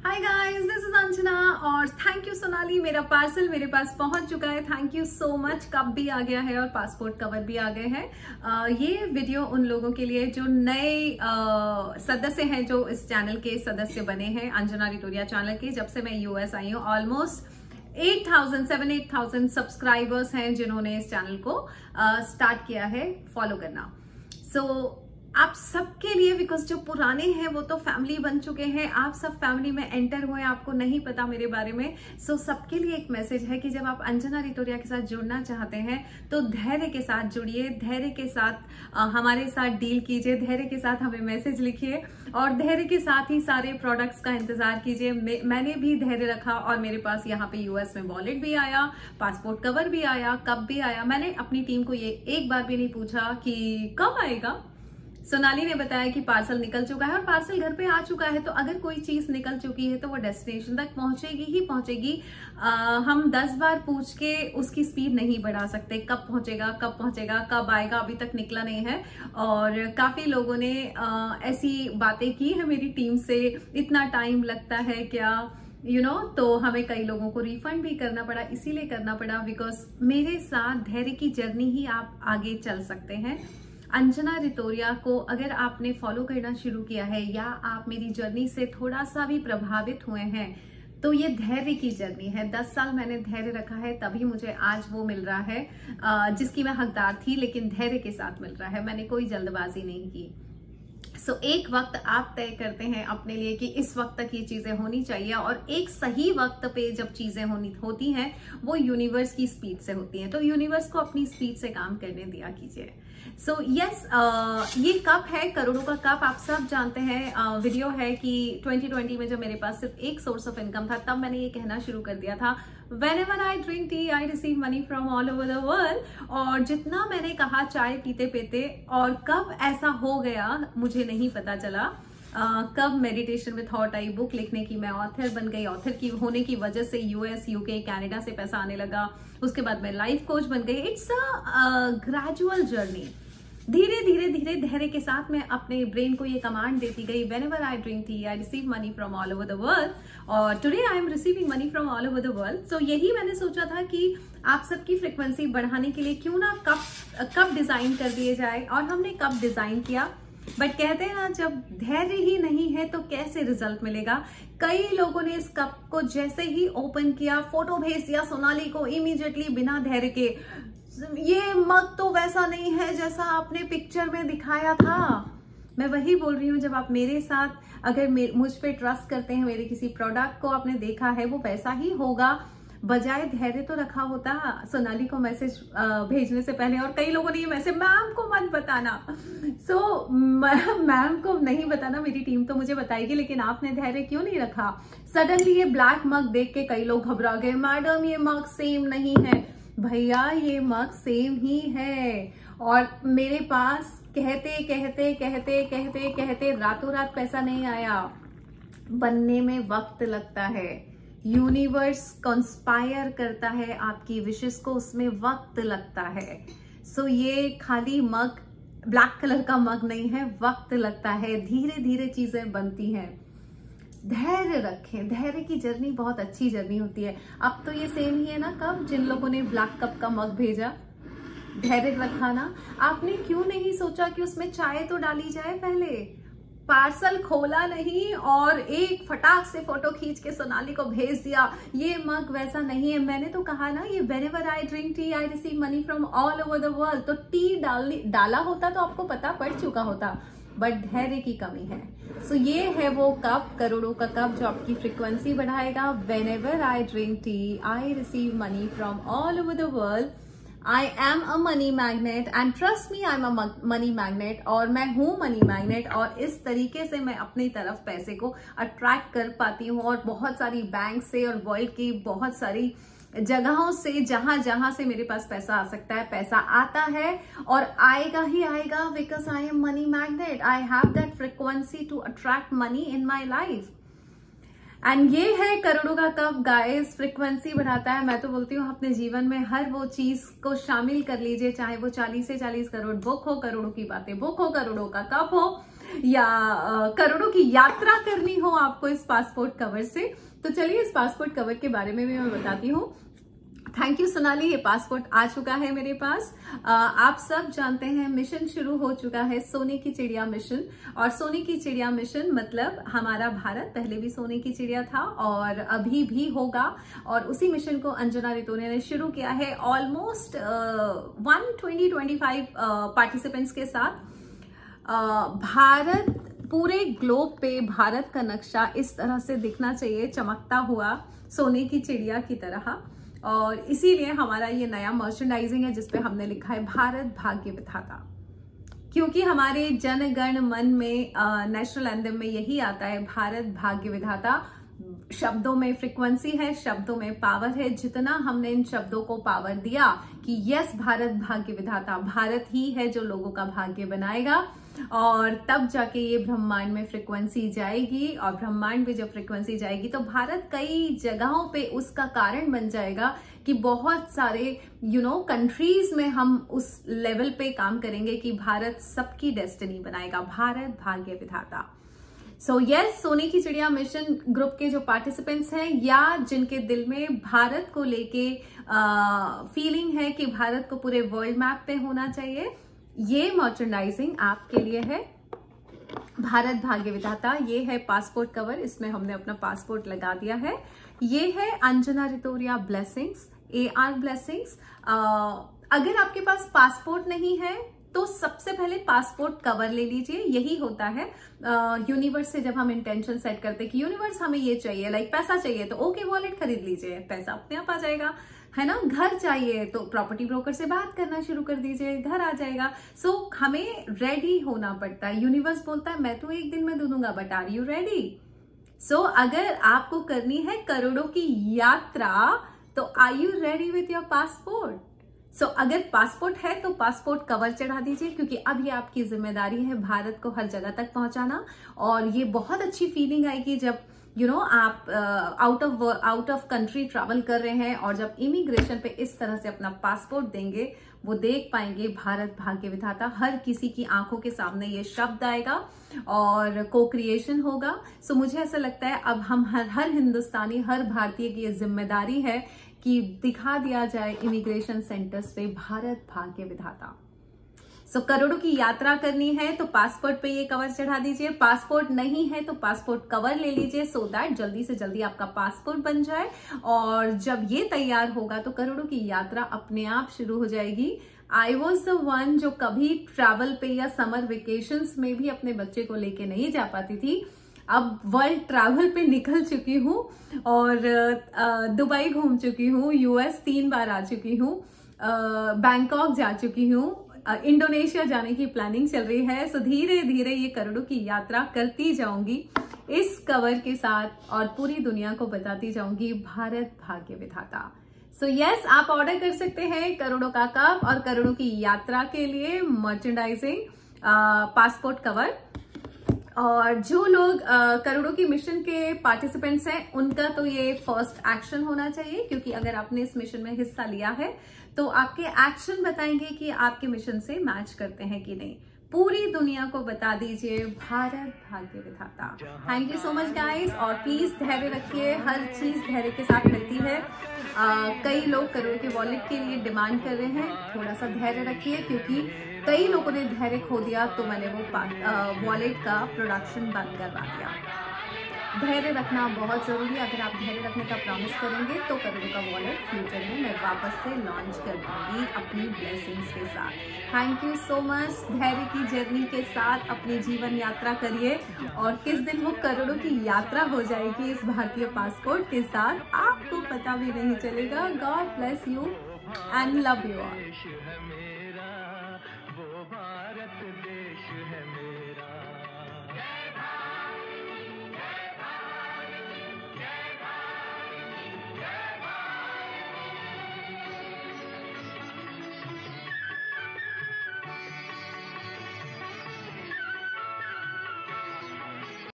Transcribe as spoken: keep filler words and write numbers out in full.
Hi guys, this is Anjana और thank you Sonali. मेरा parcel मेरे पास पहुंच चुका है। Thank you so much. Cup भी आ गया है और पासपोर्ट कवर भी आ गए हैं। ये वीडियो उन लोगों के लिए जो नए सदस्य हैं, जो इस चैनल के सदस्य बने हैं, अंजना रितोरिया चैनल के। जब से मैं यूएस आई हूँ, almost eight thousand seven eight thousand subscribers हैं जिन्होंने इस चैनल को स्टार्ट किया है फॉलो करना। सो so, आप सबके लिए, बिकॉज जो पुराने हैं वो तो फैमिली बन चुके हैं, आप सब फैमिली में एंटर हुए, आपको नहीं पता मेरे बारे में। सो so, सबके लिए एक मैसेज है कि जब आप अंजना रितोरिया के साथ जुड़ना चाहते हैं तो धैर्य के साथ जुड़िए, धैर्य के साथ आ, हमारे साथ डील कीजिए, धैर्य के साथ हमें मैसेज लिखिए और धैर्य के साथ ही सारे प्रोडक्ट्स का इंतजार कीजिए। मैंने भी धैर्य रखा और मेरे पास यहाँ पे यूएस में वॉलेट भी आया, पासपोर्ट कवर भी आया, कप भी आया। मैंने अपनी टीम को ये एक बार भी नहीं पूछा कि कब आएगा। सोनाली ने बताया कि पार्सल निकल चुका है और पार्सल घर पे आ चुका है। तो अगर कोई चीज निकल चुकी है तो वो डेस्टिनेशन तक पहुंचेगी ही पहुंचेगी। आ, हम दस बार पूछ के उसकी स्पीड नहीं बढ़ा सकते। कब पहुंचेगा, कब पहुंचेगा, कब आएगा, अभी तक निकला नहीं है। और काफी लोगों ने आ, ऐसी बातें की है मेरी टीम से, इतना टाइम लगता है क्या, यू you नो know, तो हमें कई लोगों को रिफंड भी करना पड़ा। इसीलिए करना पड़ा बिकॉज मेरे साथ धैर्य की जर्नी ही आप आगे चल सकते हैं। अंजना रितोरिया को अगर आपने फॉलो करना शुरू किया है या आप मेरी जर्नी से थोड़ा सा भी प्रभावित हुए हैं तो ये धैर्य की जर्नी है। दस साल मैंने धैर्य रखा है, तभी मुझे आज वो मिल रहा है जिसकी मैं हकदार थी, लेकिन धैर्य के साथ मिल रहा है। मैंने कोई जल्दबाजी नहीं की। सो so, एक वक्त आप तय करते हैं अपने लिए कि इस वक्त तक ये चीजें होनी चाहिए, और एक सही वक्त पे जब चीजें होनी होती हैं वो यूनिवर्स की स्पीड से होती हैं। तो यूनिवर्स को अपनी स्पीड से काम करने दिया कीजिए। So so, yes yes, uh, ये कप है, करोड़ों का कप। आप सब जानते हैं, uh, वीडियो है कि ट्वेंटी ट्वेंटी में जब मेरे पास सिर्फ एक सोर्स ऑफ इनकम था, तब मैंने ये कहना शुरू कर दिया था, Whenever I drink tea, I receive money from all over the world। और जितना मैंने कहा चाय पीते पीते, और कब ऐसा हो गया मुझे नहीं पता चला। uh, कब meditation with thought I book लिखने की, मैं ऑथर बन गई। ऑथर की होने की वजह से यूएस, यूके, कनाडा से पैसा आने लगा। उसके बाद मैं लाइफ कोच बन गई। It's a gradual journey. धीरे धीरे धीरे धैर्य के साथ मैं अपने ब्रेन को ये कमांड देती गई, Whenever I drink tea, I receive money from all over the world। और today I am receiving money from all over the world। so यही मैंने सोचा था कि आप सबकी फ्रिक्वेंसी बढ़ाने के लिए क्यों ना कप कप डिजाइन कर दिए जाए, और हमने कप डिजाइन किया। बट कहते हैं ना, जब धैर्य ही नहीं है तो कैसे रिजल्ट मिलेगा। कई लोगों ने इस कप को जैसे ही ओपन किया, फोटो भेज दिया सोनाली को इमीडिएटली बिना धैर्य के, ये मग तो वैसा नहीं है जैसा आपने पिक्चर में दिखाया था। मैं वही बोल रही हूँ, जब आप मेरे साथ अगर मुझ पे ट्रस्ट करते हैं, मेरे किसी प्रोडक्ट को आपने देखा है, वो वैसा ही होगा। बजाय धैर्य तो रखा होता सोनाली को मैसेज भेजने से पहले। और कई लोगों ने ये मैसेज, मैम को मत बताना। सो so, मैम को नहीं बताना, मेरी टीम तो मुझे बताएगी, लेकिन आपने धैर्य क्यों नहीं रखा। सडनली ये ब्लैक मग देख के कई लोग घबरा गए, मैडम ये मग सेम नहीं है। भैया ये मग सेम ही है। और मेरे पास कहते कहते कहते कहते कहते रातों रात पैसा नहीं आया। बनने में वक्त लगता है। यूनिवर्स कंस्पायर करता है आपकी विशेस को, उसमें वक्त लगता है। सो so, ये खाली मग, ब्लैक कलर का मग नहीं है, वक्त लगता है। धीरे धीरे चीजें बनती हैं। धैर्य रखें। धैर्य की जर्नी बहुत अच्छी जर्नी होती है। अब तो ये सेम ही है ना कप, जिन लोगों ने ब्लैक कप का मग भेजा, धैर्य रखा ना। आपने क्यों नहीं सोचा कि उसमें चाय तो डाली जाए पहले। पार्सल खोला नहीं और एक फटाक से फोटो खींच के सोनाली को भेज दिया, ये मग वैसा नहीं है। मैंने तो कहा ना, ये Whenever I drink tea, I receive money from all over the world। तो टी डाल डाला होता तो आपको पता पड़ चुका होता, बट धैर्य की कमी है। सो so, ये है वो कप, करोड़ों का कप, जो आपकी फ्रीक्वेंसी बढ़ाएगा। Whenever I drink tea, I receive money from all over the world। I am a money magnet and trust me, I am a money magnet। और मैं हूँ मनी मैग्नेट, और इस तरीके से मैं अपनी तरफ पैसे को अट्रैक्ट कर पाती हूँ। और बहुत सारी बैंक से और वर्ल्ड की बहुत सारी जगहों से, जहां जहां से मेरे पास पैसा आ सकता है, पैसा आता है और आएगा ही आएगा। Because I am money magnet, I have that frequency to attract money in my life. And ये है करोड़ों का कप गाइस, फ्रिक्वेंसी बढ़ाता है। मैं तो बोलती हूँ अपने जीवन में हर वो चीज को शामिल कर लीजिए, चाहे वो चालीस से चालीस करोड़ बुक हो, करोड़ों की बातें बुक हो, करोड़ों का कप हो, या करोड़ों की यात्रा करनी हो आपको इस पासपोर्ट कवर से, तो चलिए इस पासपोर्ट कवर के बारे में भी मैं बताती हूँ। थैंक यू सोनाली, ये पासपोर्ट आ चुका है मेरे पास। आ, आप सब जानते हैं मिशन शुरू हो चुका है, सोने की चिड़िया मिशन। और सोने की चिड़िया मिशन मतलब हमारा भारत पहले भी सोने की चिड़िया था और अभी भी होगा, और उसी मिशन को अंजना रितोने ने शुरू किया है almost one twenty twenty five participants के साथ। आ, भारत, पूरे ग्लोब पे भारत का नक्शा इस तरह से दिखना चाहिए, चमकता हुआ सोने की चिड़िया की तरह। और इसीलिए हमारा ये नया मर्चेंडाइजिंग है जिसपे हमने लिखा है भारत भाग्य विधाता, क्योंकि हमारे जन गण मन में नेशनल एंथम में यही आता है, भारत भाग्य विधाता। शब्दों में फ्रीक्वेंसी है, शब्दों में पावर है। जितना हमने इन शब्दों को पावर दिया कि यस भारत भाग्य विधाता, भारत ही है जो लोगों का भाग्य बनाएगा, और तब जाके ये ब्रह्मांड में फ्रीक्वेंसी जाएगी। और ब्रह्मांड में जब फ्रीक्वेंसी जाएगी तो भारत कई जगहों पे उसका कारण बन जाएगा कि बहुत सारे यू नो कंट्रीज में हम उस लेवल पे काम करेंगे कि भारत सबकी डेस्टिनी बनाएगा, भारत भाग्य विधाता। सो so, यस yes, सोने की चिड़िया मिशन ग्रुप के जो पार्टिसिपेंट्स हैं या जिनके दिल में भारत को लेके फीलिंग है कि भारत को पूरे वर्ल्ड मैप पे होना चाहिए, ये मर्चेंडाइजिंग आपके लिए है। भारत भाग्य विधाता, ये है पासपोर्ट कवर, इसमें हमने अपना पासपोर्ट लगा दिया है। ये है अंजना रितोरिया ब्लेसिंग्स, ए आर ब्लेसिंग्स। अगर आपके पास पासपोर्ट नहीं है तो सबसे पहले पासपोर्ट कवर ले लीजिए। यही होता है यूनिवर्स से जब हम इंटेंशन सेट करते हैं कि यूनिवर्स हमें ये चाहिए, लाइक पैसा चाहिए तो ओके वॉलेट खरीद लीजिए, पैसा अपने आप आ जाएगा, है ना। घर चाहिए तो प्रॉपर्टी ब्रोकर से बात करना शुरू कर दीजिए, घर आ जाएगा। सो so, हमें रेडी होना पड़ता है। यूनिवर्स बोलता है मैं तो एक दिन में दे दूंगा, but are you ready? So अगर आपको करनी है करोड़ों की यात्रा तो are you ready with your passport? So so, अगर पासपोर्ट है तो पासपोर्ट कवर चढ़ा दीजिए, क्योंकि अब ये आपकी जिम्मेदारी है भारत को हर जगह तक पहुंचाना। और ये बहुत अच्छी फीलिंग आएगी जब यू you नो know, आप out of out of country travel कर रहे हैं और जब इमिग्रेशन पे इस तरह से अपना पासपोर्ट देंगे, वो देख पाएंगे भारत भाग्य विधाता। हर किसी की आंखों के सामने ये शब्द आएगा और को क्रिएशन होगा। सो so, मुझे ऐसा लगता है अब हम हर हर हिंदुस्तानी, हर भारतीय की ये जिम्मेदारी है कि दिखा दिया जाए इमिग्रेशन सेंटर्स पे भारत भाग्य विधाता। सो so, करोड़ों की यात्रा करनी है तो पासपोर्ट पे ये कवर चढ़ा दीजिए। पासपोर्ट नहीं है तो पासपोर्ट कवर ले लीजिए, सो दैट जल्दी से जल्दी आपका पासपोर्ट बन जाए। और जब ये तैयार होगा तो करोड़ों की यात्रा अपने आप शुरू हो जाएगी। आई वॉज द वन जो कभी ट्रैवल पे या समर वेकेशंस में भी अपने बच्चे को लेके नहीं जा पाती थी, अब वर्ल्ड ट्रैवल पे निकल चुकी हूँ और दुबई घूम चुकी हूँ, यूएस तीन बार आ चुकी हूँ, बैंकॉक जा चुकी हूँ, इंडोनेशिया जाने की प्लानिंग चल रही है। सो धीरे धीरे ये करोड़ों की यात्रा करती जाऊंगी इस कवर के साथ और पूरी दुनिया को बताती जाऊंगी भारत भाग्य विधाता। सो so, यस yes, आप ऑर्डर कर सकते हैं करोड़ों का कप और करोड़ों की यात्रा के लिए मर्चेंडाइजिंग पासपोर्ट कवर। और जो लोग करोड़ों की मिशन के पार्टिसिपेंट्स हैं उनका तो ये फर्स्ट एक्शन होना चाहिए, क्योंकि अगर आपने इस मिशन में हिस्सा लिया है तो आपके एक्शन बताएंगे कि आपके मिशन से मैच करते हैं कि नहीं। पूरी दुनिया को बता दीजिए भारत भाग्य विधाता। Thank you so much guys, और प्लीज धैर्य रखिए, हर चीज धैर्य के साथ मिलती है। आ, कई लोग करोड़ के वॉलेट के लिए डिमांड कर रहे हैं, थोड़ा सा धैर्य रखिए, क्योंकि कई लोगों ने धैर्य खो दिया तो मैंने वो वॉलेट का प्रोडक्शन बंद करवा दिया। धैर्य रखना बहुत जरूरी है। अगर आप धैर्य रखने का प्रॉमिस करेंगे तो करोड़ों का वॉलेट फ्यूचर में मैं वापस से लॉन्च कर दूंगी अपनी ब्लेसिंग्स के साथ। Thank you so much. धैर्य की जर्नी के साथ अपनी जीवन यात्रा करिए और किस दिन वो करोड़ों की यात्रा हो जाएगी इस भारतीय पासपोर्ट के साथ, आपको पता भी नहीं चलेगा। God bless you and love you all.